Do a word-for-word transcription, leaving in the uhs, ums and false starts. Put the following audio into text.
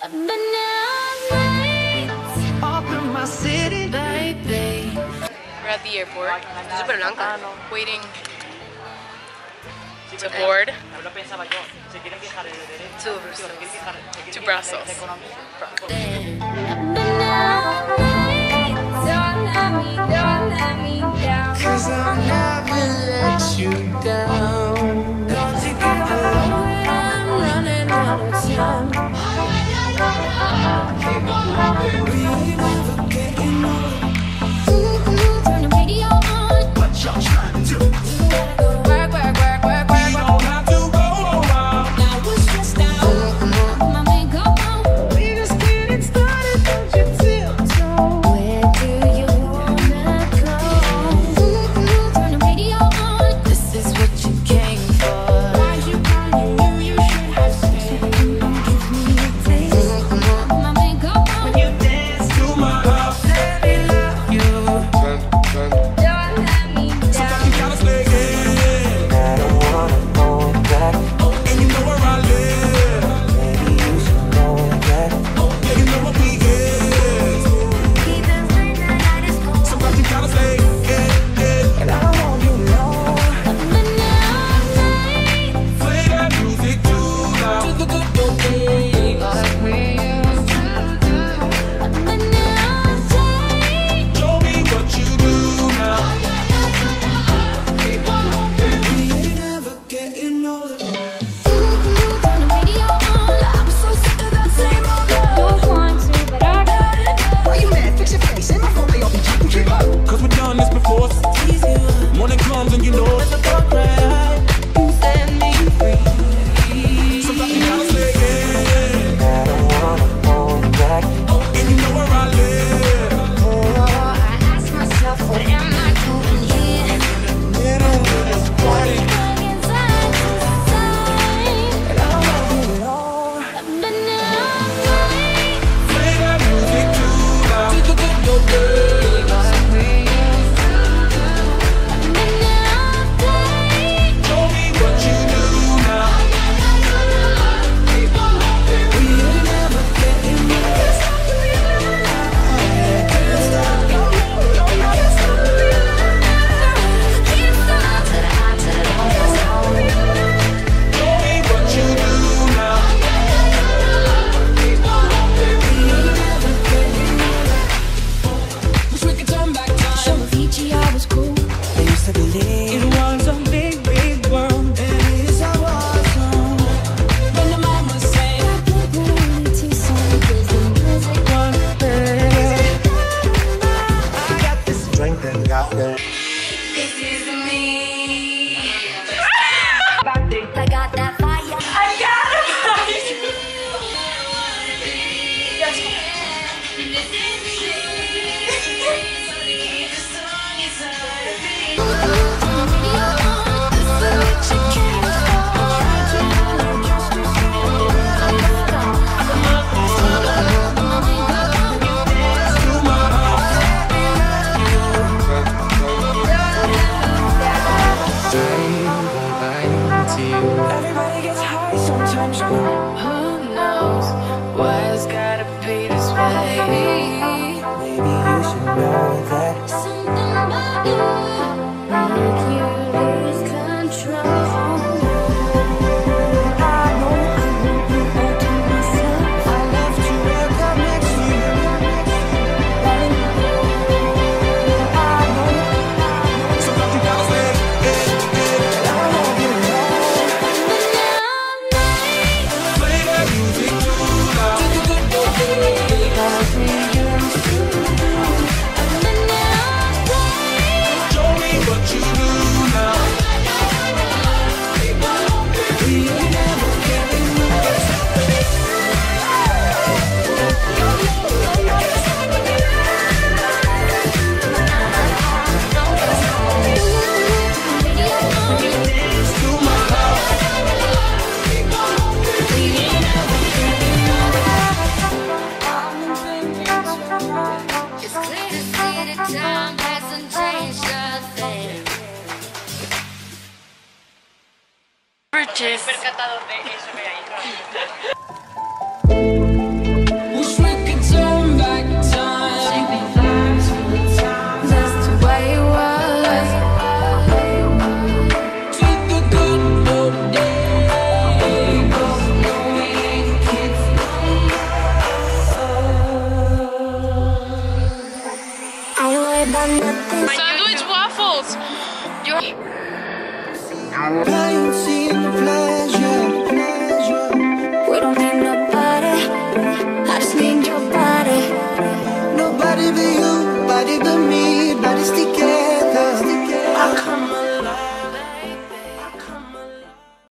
We're at the airport, waiting to board to, to Brussels. Cause I'll never let you down. Don't you get alone, I'm running out of time. Keep on loving me, never getting old. Turn the radio on. What y'all trying to do? Work, work, work, work, work. We don't have to go around. Now we're stressed out. My makeup on. We just getting started, don't you tiptoe. Where do you wanna go? Turn the radio on. This is what you came for. Why you calling? You, you should have said. Give me a taste. My makeup on. When you dance to my house, let me love you. Don't let me down. Sometimes you gotta stay in. I don't wanna go back. And you know where I live. Maybe you should know that. Yeah, you know what we is. Even when the night is cold. Sometimes you gotta stay in. And I don't want you alone. But now night. Play that music too loud. To the good old days. Like we used to do. But now day. Show me what you do now. Keep on hoping. We ain't never getting older. Turn the radio on. I'm so sick of that same old love. Don't want to, but I gotta know. Why you mad? Fix your face. Ain't my fault they all be talking shit up. Cause we've done this before. It's easier. Morning comes and you know it's a fuck right. You set me free. Sometimes you gotta stay in. I don't wanna go back. And you know where I live. Oh, I ask myself, what am I doing here? Middle of this party. Stuck inside this time. And I don't want you alone. But now night. Play that music too loud. To the good old days. Like we used to do. But now day. Show me what you do now. Keep on hoping. We ain't never getting older. Can't stop the feeling. Can't stop the feeling. Can't stop the feeling. Can't stop the feeling. Show me what you do now. Keep on hoping. We ain't never getting older. Wish we could turn back time. Show Avicii I was cool. I used to believe it was a big, big world. It is how awesome. When the mama sang, I put the reality song. Cause the music was better. I got this strength and got that. This is me. I got that fire. I got it. Everybody gets high sometimes. Who knows why it's gotta be this way? Maybe you should know that something about you make you lose control. I know I won't be back to myself. I left you wake up next to you. I know. Sometimes you gotta stay in. And I don't want you alone. Play that music too loud. To the good old days. Like we used to do. Show me what you do now. We ain't never getting older. Dance to my house. We ain't never getting older. It's clear to see that time hasn't changed a thing. Purchase. Percatado de eso que hay. Sandwich waffles. I ain't seen the plan.